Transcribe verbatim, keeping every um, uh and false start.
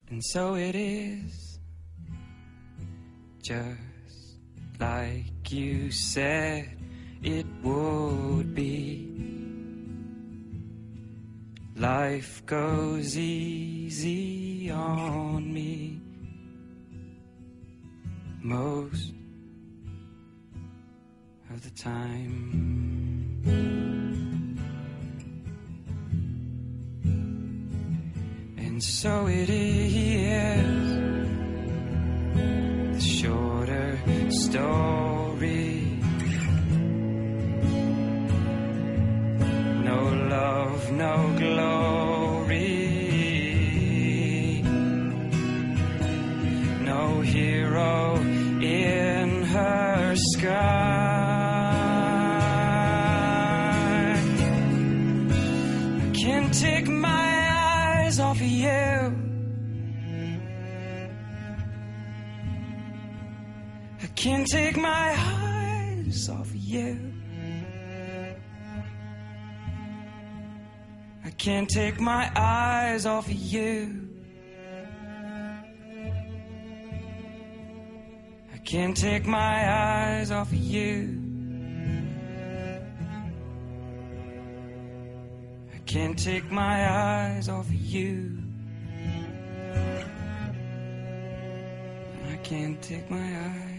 And so it is, just like you said it would be. Life goes easy on me most of the time. And so it is, the shorter story. No love, no glory. No hero in her sky. I can't take my eyes off of you. I can't take my eyes off of you. I can't take my eyes off of you. I can't take my eyes off of you. I can't take my eyes off of you. I can't take my eyes.